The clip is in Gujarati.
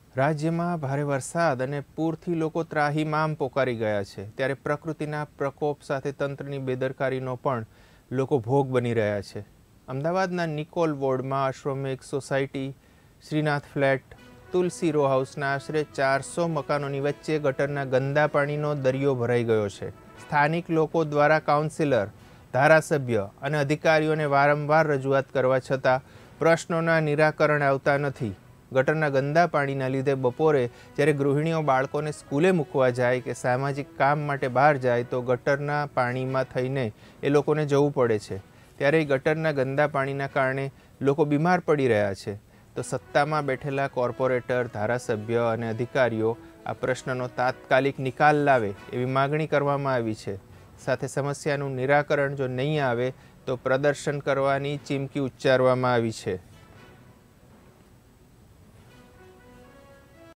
રાજ્યમાં ભારે વરસાદ અને પૂરથી લોકો ત્રાહિમામ પોકારી ગયા છે, ત્યારે પ્રકૃતિના પ્રકોપ સાથે તંત્રની બેદરકારીનો પણ લોકો ભોગ બની રહ્યા છે. અમદાવાદના નિકોલ વોર્ડમાં Ashwamegh society, Shrinath flat, Tulsi row હાઉસના આશરે 400 મકાનોની વચ્ચે ગટરના ગંદા પાણીનો દરિયો ભરાઈ ગયો છે. સ્થાનિક લોકો દ્વારા કાઉન્સિલર, ધારાસભ્ય અને અધિકારીઓને વારંવાર રજૂઆત કરવા છતાં પ્રશ્નોના નિરાકરણ આવતા નથી. ગટરના ગંદા પાણીના લીધે બપોરે જ્યારે ગૃહિણીઓ બાળકોને સ્કૂલે મૂકવા જાય કે સામાજિક કામ માટે બહાર જાય તો ગટરના પાણીમાં થઈને એ લોકોને જવું પડે છે. ત્યારે ગટરના ગંદા પાણીના કારણે લોકો બીમાર પડી રહ્યા છે. તો સત્તામાં બેઠેલા કોર્પોરેટર, ધારાસભ્ય અને અધિકારીઓ આ પ્રશ્નનો તાત્કાલિક નિકાલ લાવે એવી માગણી કરવામાં આવી છે. સાથે સમસ્યાનું નિરાકરણ જો નહીં આવે તો પ્રદર્શન કરવાની ચીમકી ઉચ્ચારવામાં આવી છે.